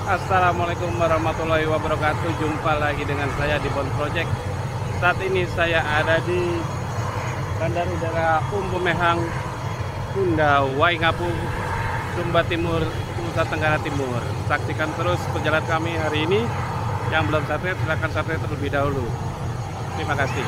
Assalamualaikum warahmatullahi wabarakatuh. Jumpa lagi dengan saya di Bond Project. Saat ini saya ada di Bandar Udara Pumemehang, Kunda, Waingapu, Sumba Timur, Nusa Tenggara Timur. Saksikan terus perjalanan kami hari ini. Yang belum subscribe silahkan subscribe terlebih dahulu. Terima kasih.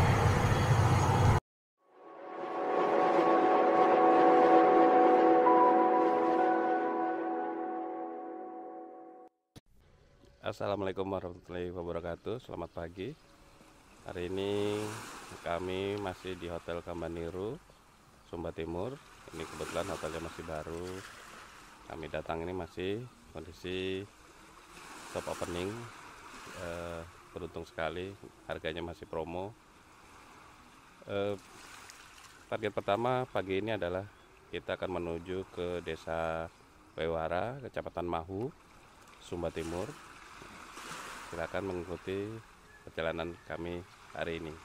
Assalamualaikum warahmatullahi wabarakatuh. Selamat pagi. Hari ini kami masih di Hotel Kambaniru, Sumba Timur. Ini kebetulan hotelnya masih baru. Kami datang ini masih kondisi top opening. Beruntung sekali, harganya masih promo. Target pertama pagi ini adalah kita akan menuju ke Desa Wewara, Kecamatan Mahu, Sumba Timur. Silakan mengikuti perjalanan kami hari ini.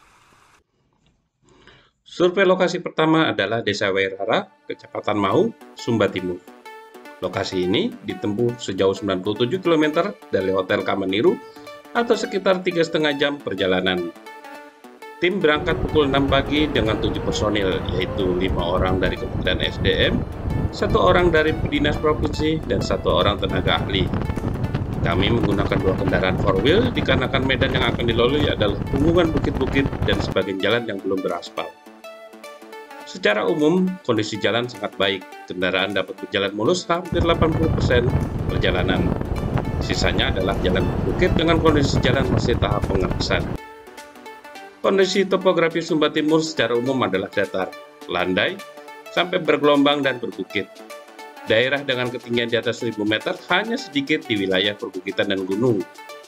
Survei lokasi pertama adalah Desa Wewara, Kecamatan Mahu, Sumba Timur. Lokasi ini ditempuh sejauh 97 km dari Hotel Kambaniru atau sekitar 3,5 jam perjalanan. Tim berangkat pukul 6 pagi dengan 7 personil, yaitu 5 orang dari Kementerian SDM, 1 orang dari Dinas Provinsi, dan 1 orang tenaga ahli. Kami menggunakan 2 kendaraan 4-wheel dikarenakan medan yang akan dilalui adalah punggungan bukit-bukit dan sebagian jalan yang belum beraspal. Secara umum, kondisi jalan sangat baik. Kendaraan dapat berjalan mulus hampir 80% perjalanan. Sisanya adalah jalan bukit dengan kondisi jalan masih tahap pengawasan. Kondisi topografi Sumba Timur secara umum adalah datar, landai, sampai bergelombang dan berbukit. Daerah dengan ketinggian di atas 1000 meter hanya sedikit di wilayah perbukitan dan gunung.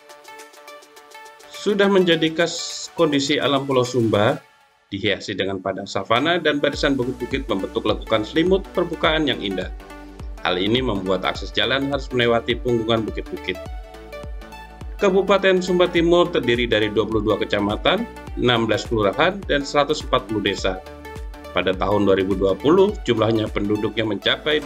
Sudah menjadi khas kondisi alam Pulau Sumba, dihiasi dengan padang savana dan barisan bukit-bukit membentuk lekukan selimut permukaan yang indah. Hal ini membuat akses jalan harus melewati punggungan bukit-bukit. Kabupaten Sumba Timur terdiri dari 22 kecamatan, 16 kelurahan, dan 140 desa. Pada tahun 2020, jumlahnya penduduknya mencapai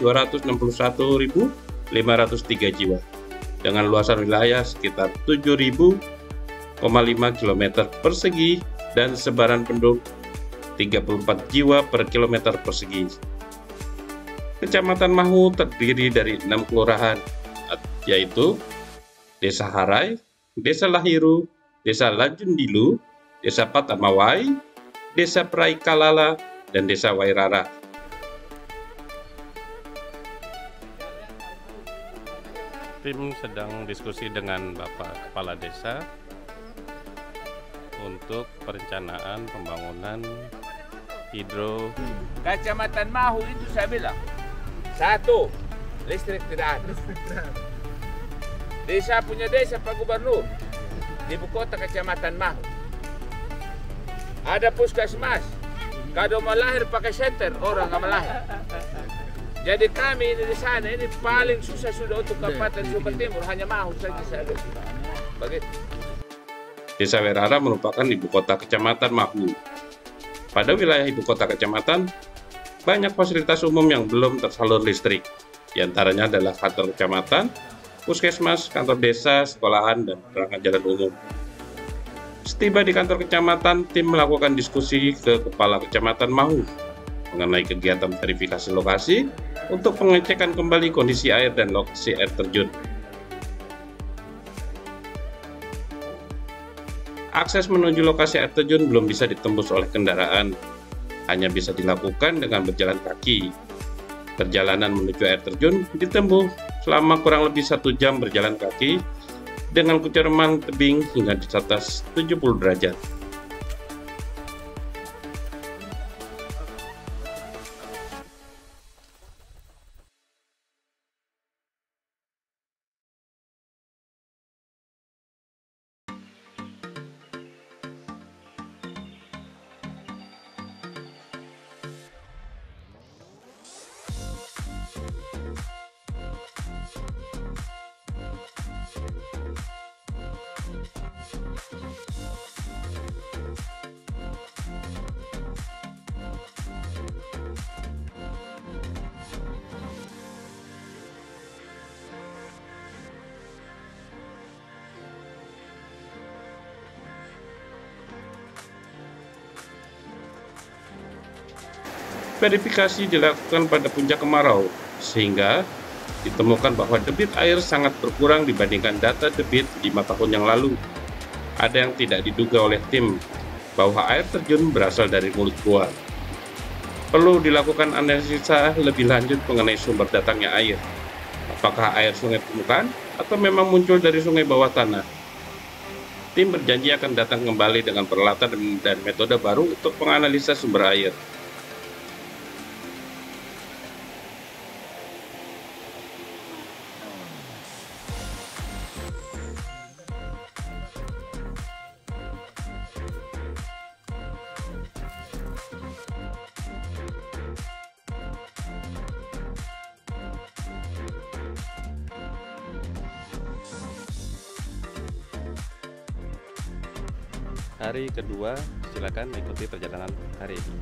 261.503 jiwa, dengan luasan wilayah sekitar 7.000,5 km persegi dan sebaran penduduk 34 jiwa per kilometer persegi. Kecamatan Mahu terdiri dari 6 kelurahan, yaitu Desa Harai, Desa Lahiru, Desa Lajundilu, Desa Patamawai, Desa Praikalala, dan Desa Wairara. Tim sedang diskusi dengan Bapak Kepala Desa untuk perencanaan pembangunan hidro. Kecamatan Mahu itu saya bilang, 1, listrik tidak ada. Desa punya desa Pak Gubernur di ibu kota Kecamatan Mahu. Ada puskesmas. Kalau mau lahir pakai senter, orang nggak melahir. Jadi kami ini di sana ini paling susah sudah untuk Kabupaten Sumba Timur, hanya Mahu saja saya lihat. Begitu. Desa Wairara merupakan ibu kota Kecamatan Mahu. Pada wilayah ibu kota kecamatan, banyak fasilitas umum yang belum tersalur listrik. Di antaranya adalah kantor kecamatan, puskesmas, kantor desa, sekolahan, dan perangkat jalan umum. Setiba di kantor kecamatan, tim melakukan diskusi ke Kepala Kecamatan Mahu mengenai kegiatan verifikasi lokasi untuk pengecekan kembali kondisi air dan lokasi air terjun. Akses menuju lokasi air terjun belum bisa ditembus oleh kendaraan, hanya bisa dilakukan dengan berjalan kaki. Perjalanan menuju air terjun ditempuh selama kurang lebih 1 jam berjalan kaki dengan keceraman tebing hingga di atas 70 derajat. Verifikasi dilakukan pada puncak kemarau, sehingga ditemukan bahwa debit air sangat berkurang dibandingkan data debit 5 tahun yang lalu. Ada yang tidak diduga oleh tim, bahwa air terjun berasal dari mulut gua. Perlu dilakukan analisa lebih lanjut mengenai sumber datangnya air. Apakah air sungai permukaan atau memang muncul dari sungai bawah tanah? Tim berjanji akan datang kembali dengan peralatan dan metode baru untuk menganalisa sumber air. Hari kedua, silakan ikuti perjalanan hari ini.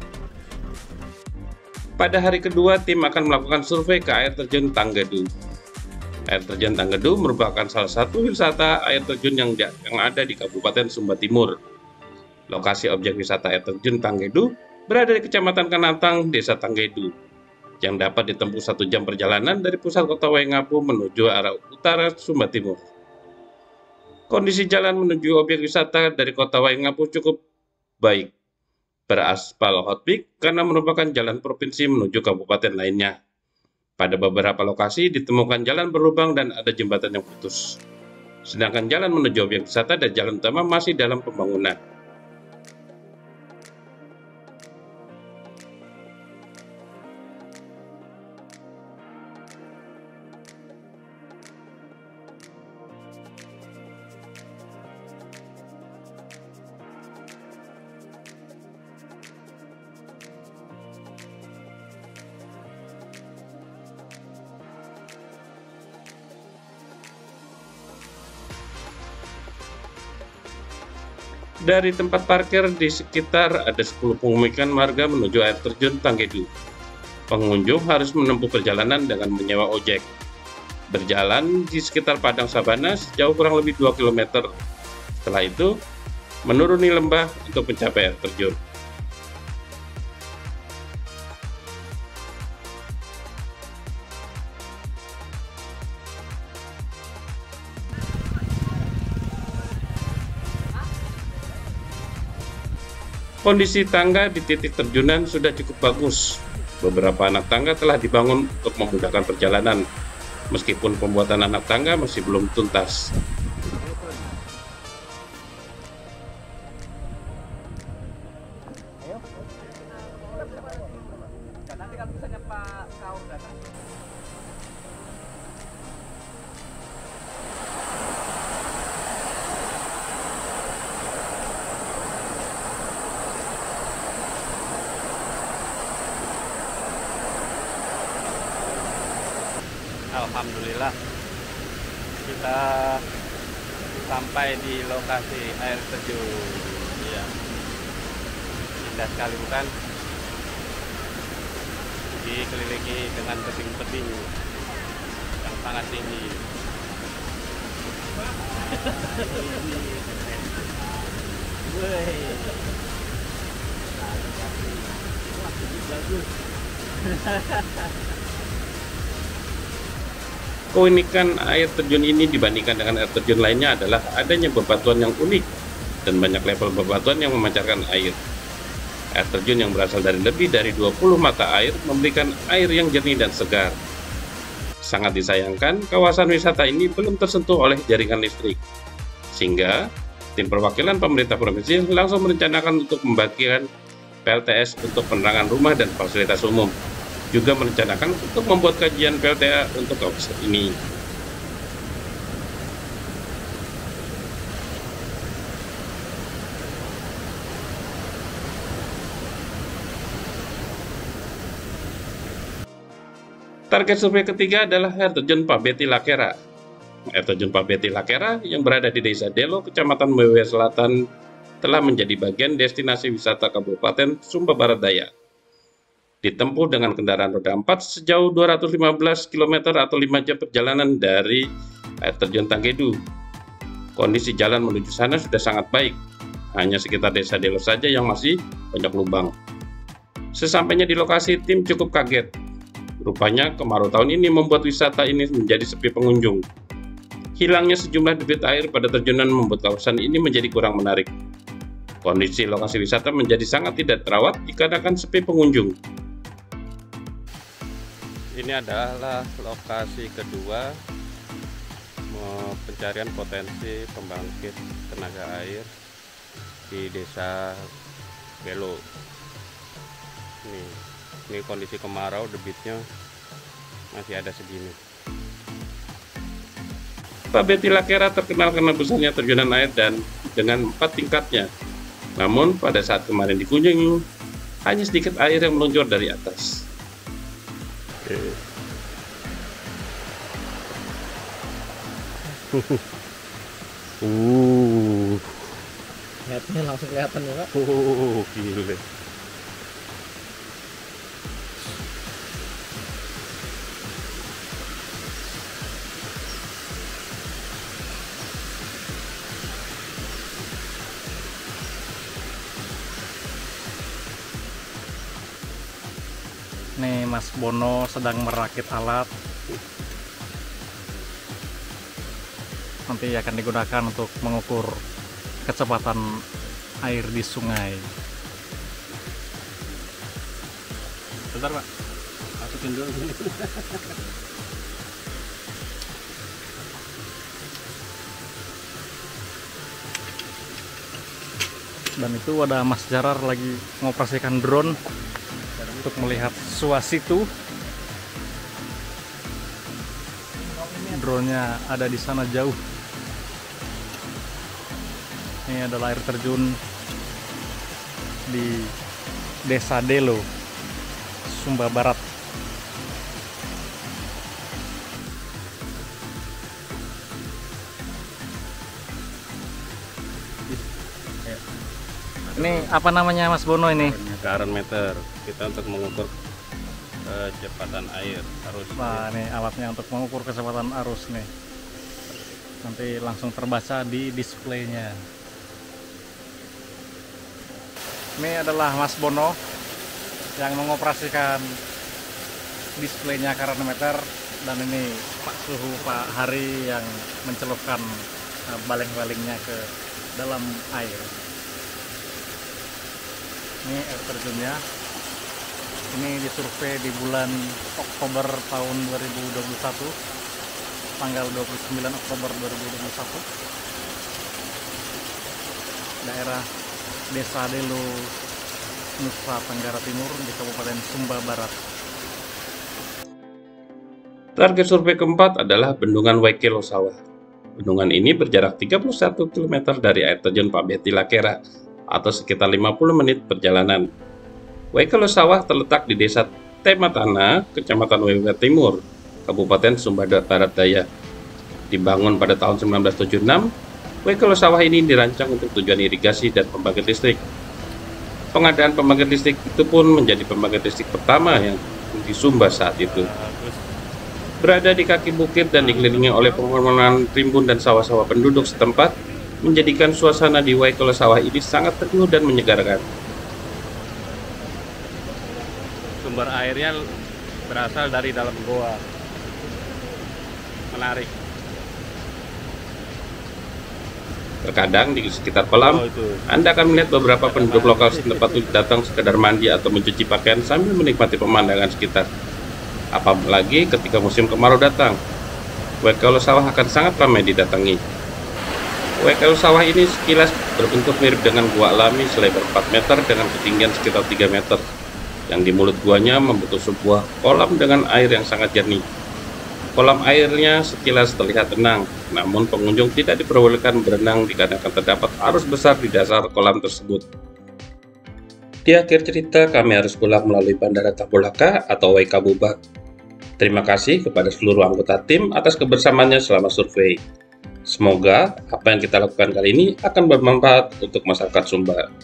Pada hari kedua, tim akan melakukan survei ke air terjun Tanggedu. Air terjun Tanggedu merupakan salah satu wisata air terjun yang ada di Kabupaten Sumba Timur. Lokasi objek wisata air terjun Tanggedu berada di Kecamatan Kanatang, Desa Tanggedu, yang dapat ditempuh 1 jam perjalanan dari pusat kota Waingapu menuju arah utara Sumba Timur. Kondisi jalan menuju objek wisata dari kota Waingapu cukup baik, beraspal hot mix karena merupakan jalan provinsi menuju kabupaten lainnya. Pada beberapa lokasi ditemukan jalan berlubang dan ada jembatan yang putus. Sedangkan jalan menuju objek wisata dan jalan utama masih dalam pembangunan. Dari tempat parkir di sekitar ada 10 pemukiman warga menuju air terjun Tanggedu. Pengunjung harus menempuh perjalanan dengan menyewa ojek. Berjalan di sekitar padang sabana sejauh kurang lebih 2 km. Setelah itu, menuruni lembah untuk mencapai air terjun. Kondisi tangga di titik terjunan sudah cukup bagus. Beberapa anak tangga telah dibangun untuk memudahkan perjalanan, meskipun pembuatan anak tangga masih belum tuntas. Alhamdulillah kita sampai di lokasi air terjun. Ya, indah sekali bukan? Dikelilingi dengan tebing-tebing yang sangat tinggi. Keunikan air terjun ini dibandingkan dengan air terjun lainnya adalah adanya bebatuan yang unik dan banyak level bebatuan yang memancarkan air. Air terjun yang berasal dari lebih dari 20 mata air memberikan air yang jernih dan segar. Sangat disayangkan, kawasan wisata ini belum tersentuh oleh jaringan listrik, sehingga tim perwakilan pemerintah provinsi langsung merencanakan untuk membagikan PLTS untuk penerangan rumah dan fasilitas umum. Juga merencanakan untuk membuat kajian PLTA untuk kawasan ini. Target survei ketiga adalah air terjun Pabeti Lakera. Air terjun Pabeti Lakera yang berada di Desa Delo, Kecamatan Mewe Selatan, telah menjadi bagian destinasi wisata Kabupaten Sumba Barat Daya. Ditempuh dengan kendaraan roda 4 sejauh 215 km atau 5 jam perjalanan dari air terjun Tanggedu. Kondisi jalan menuju sana sudah sangat baik, hanya sekitar Desa Delo saja yang masih banyak lubang. Sesampainya di lokasi, tim cukup kaget. Rupanya kemarau tahun ini membuat wisata ini menjadi sepi pengunjung. Hilangnya sejumlah debit air pada terjunan membuat kawasan ini menjadi kurang menarik. Kondisi lokasi wisata menjadi sangat tidak terawat dikarenakan sepi pengunjung. Ini adalah lokasi kedua pencarian potensi pembangkit tenaga air di Desa Belo. Ini kondisi kemarau, debitnya masih ada segini. Pabeti Lakera terkenal karena besarnya terjunan air dan dengan 4 tingkatnya. Namun pada saat kemarin dikunjungi, hanya sedikit air yang meluncur dari atas. Lihatnya langsung kelihatan ya Pak. Gile. Nih Mas Bono sedang merakit alat. Nanti akan digunakan untuk mengukur kecepatan air di sungai. Bentar Pak, masukin dulu. Dan itu ada Mas Jarar lagi mengoperasikan drone untuk melihat suasitu. Drone-nya ada di sana jauh. Ini adalah air terjun di Desa Delo, Sumba Barat. Ini apa namanya Mas Bono ini? Current meter, kita untuk mengukur kecepatan air arus. Nah, ini alatnya untuk mengukur kecepatan arus nih. Nanti langsung terbaca di displaynya. Ini adalah Mas Bono yang mengoperasikan displaynya current meter, dan ini Pak Suhu, Pak Hari yang mencelupkan baling-balingnya ke dalam air. Ini air terjunnya. Ini disurvei di bulan Oktober tahun 2021, tanggal 29 Oktober 2021. Daerah Desa Delo, Nusa Tenggara Timur di Kabupaten Sumba Barat. Target survei keempat adalah Bendungan Waikelo Sawah. Bendungan ini berjarak 31 km dari air terjun Pabeti Lakera, atau sekitar 50 menit perjalanan. Waikelo Sawah terletak di Desa Tematana, Kecamatan Wewer Timur, Kabupaten Sumba Barat Daya. Dibangun pada tahun 1976, Waikelo Sawah ini dirancang untuk tujuan irigasi dan pembangkit listrik. Pengadaan pembangkit listrik itu pun menjadi pembangkit listrik pertama yang di Sumba saat itu. Berada di kaki bukit dan dikelilingi oleh pepohonan rimbun dan sawah-sawah penduduk setempat, menjadikan suasana di Waikelo Sawah ini sangat teduh dan menyegarkan. Sumber airnya berasal dari dalam goa. Menarik. Terkadang di sekitar kolam, Anda akan melihat beberapa penduduk lokal setempat itu datang sekedar mandi atau mencuci pakaian sambil menikmati pemandangan sekitar. Apalagi ketika musim kemarau datang, Waikelo Sawah akan sangat ramai didatangi. Waikelo Sawah ini sekilas berbentuk mirip dengan gua alami selebar 4 meter dengan ketinggian sekitar 3 meter. Yang di mulut guanya membentuk sebuah kolam dengan air yang sangat jernih. Kolam airnya sekilas terlihat tenang, namun pengunjung tidak diperbolehkan berenang dikarenakan terdapat arus besar di dasar kolam tersebut. Di akhir cerita, kami harus pulang melalui Bandara Tabulaka atau Waikabubak. Terima kasih kepada seluruh anggota tim atas kebersamaannya selama survei. Semoga apa yang kita lakukan kali ini akan bermanfaat untuk masyarakat Sumba.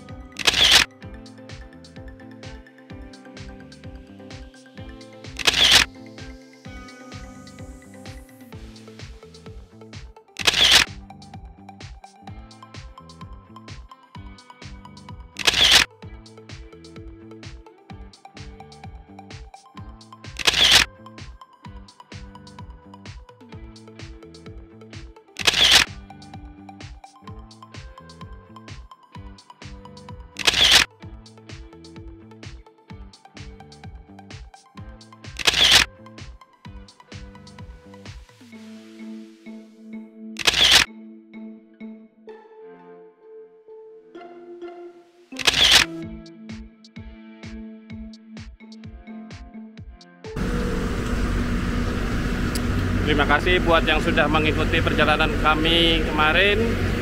Terima kasih buat yang sudah mengikuti perjalanan kami kemarin.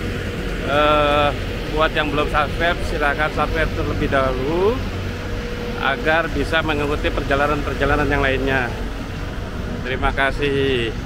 Buat yang belum subscribe, silahkan subscribe terlebih dahulu agar bisa mengikuti perjalanan-perjalanan yang lainnya. Terima kasih.